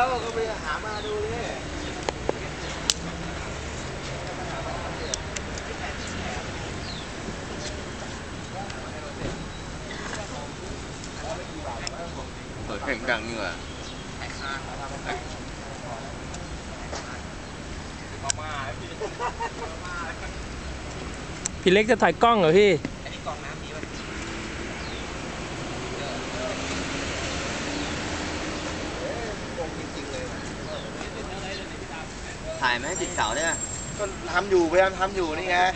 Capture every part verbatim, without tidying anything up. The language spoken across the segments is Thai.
ก็ไปหามาดูดิเปิดเพลงดังนี่ว่ะพี่เล็กจะถ่ายกล้องเหรอพี่อันนี้กองน้ำดีป่ะถ่ายไหมติดเสาเนี่ยก็ทำอยู่พยายามทำอยู่นี่ไง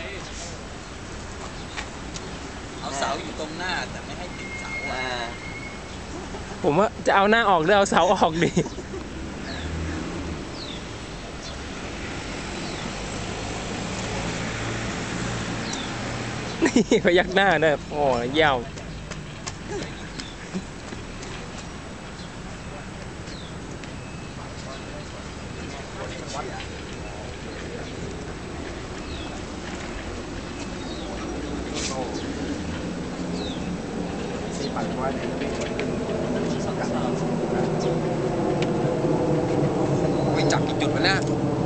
เอาเสาอยู่ตรงหน้าแต่ไม่ให้ติดเสาอ่ะผมว่าจะเอาหน้าออกหรือเอาเสาออกดีนี่พยักหน้าเนี่ยโอ้ยยาวไปจับกี่จุดวะเนี่ย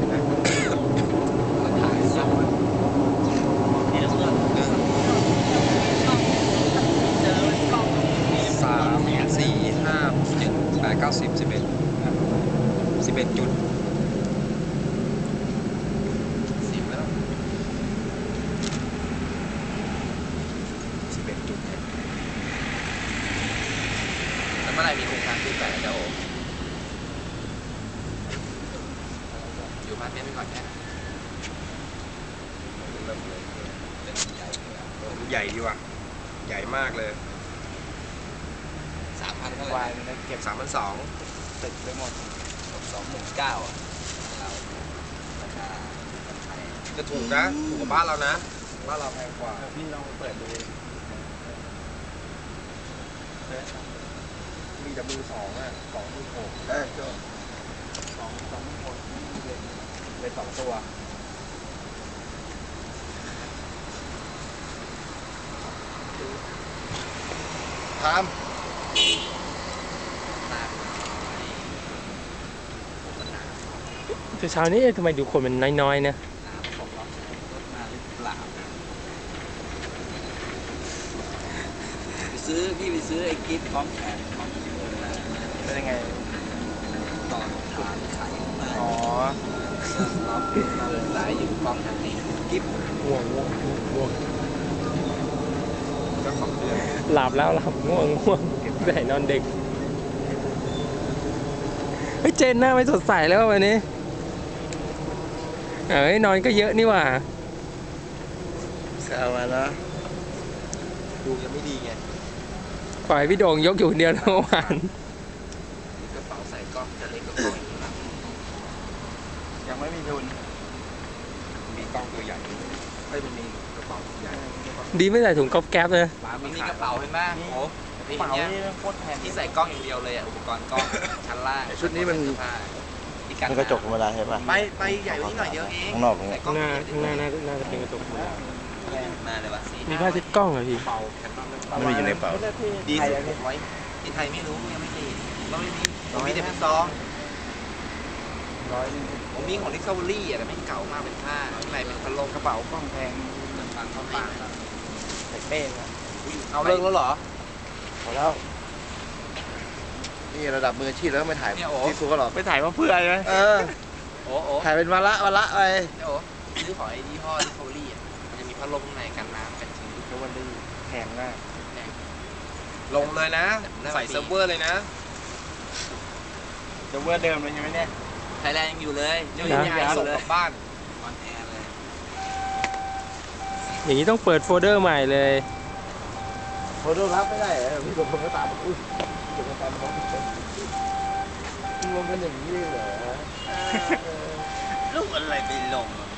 สามสี่ห้าเจ็ดแปดเก้าสิบสิบเอ็ดสิบเอ็ดจุดสิบแล้วสิบเอ็ดจุดแล้วเมื่อไหร่มีโครงการซื้อแปดจะโออยู่พาร์ทเมนต์ไปก่อนแค่ใหญ่ดีว่ะใหญ่มากเลยสามพันเท่าไหร่เก็บสามพันสองตึกไปหมดสองหมื่นเก้าอ่ะเราราคาจะถูกนะถูกกว่าบ้านเรานะบ้านเราแพงกว่าพี่ลองเปิดดูมีแต่มือสองอ่ะสองมือหกเออสองสองมือหกเป็นสองตัวทำแต่เช้านี้ทำไมดูคนมันน้อยๆนะไปซื้อพี่ไปซื้อไอ้กิฟต์พร้อมแขนพร้อมเป็นยังไงต่อฐานไข่อ๋อเราเราสายอยู่พร้อมแขนนี่กิฟต์ง่วงง่วงง่วงก็สองเดือนหลับแล้วหลับง่วงง่วงได้นอนเด็กเฮ้ยเจนหน้าไม่สดใสแล้ววันนี้เอ้ยนอนก็เยอะนี่หว่าแซวมาแล้วดูยังไม่ดีไงปล่อยพี่โด่งยกอยู่เดียวเมื่อวานกระเป๋าใส่กล้องจะเล็กกว่ากล้องยังไม่มีทุนมีกล้องตัวใหญ่ไม่เป็นมีกระเป๋าใหญ่ดีไม่ใส่ถุงก๊อบแก๊บเลยมันมีกระเป๋าเห็นไหมโอ้กระเป๋านี่โคตรแพงที่ใส่กล้องอย่างเดียวเลยอ่ะอุปกรณ์กล้องชั้นล่างชุดนี้มันมันกระจกธรรมดาใช่ป่ะไปไปใหญ่กว่านี้หน่อยเดียวเองข้างนอกตรงนี้หน้าหน้าหน้าหน้าจะเป็นกระจกธรรมดามาเลยวะมีผ้าเช็ดกล้องเหรอพี่ไม่มีอยู่ในเป๋าดีสุดไว้ที่ไทยไม่รู้ยังไม่เคยเราไม่มีเรามีแต่เป็นซองผมมีของ Discovery อ่ะแต่ไม่เก่ามากเป็นผ้าข้างในเป็นพัดลมกระเป๋ากล้องแพงฟังเขาฟังใส่เป้เอาเลิกแล้วเหรอพอแล้วนี่ระดับมืออาชีพแล้วไม่ถ่ายที่ตัวก็หรอกไปถ่ายมาเพื่อไหมเออโอ้โหถ่ายเป็นวันละวันละไปโอ้ซื้อของไอ้ยี่ห้อ Discovery อ่ะมันจะมีพัดลมข้างในกันน้ำกันชื้น Discovery แพงมากลงเลยนะใส่เซิร์ฟเวอร์เลยนะเซิร์ฟเวอร์เดิมเลยใช่ไหมเนี่ยไทยแลนด์ยังอยู่เลยยังย้ายส่งกลับบ้านออนแอร์เลยอย่างนี้ต้องเปิดโฟลเดอร์ใหม่เลยโฟลเดอร์รับไม่ได้มีคนคนก็ตามอุ้ยเดี๋ยวกันมองไม่เห็นรวมกันอย่างนี้เลยเหรอลูกอะไรไปลง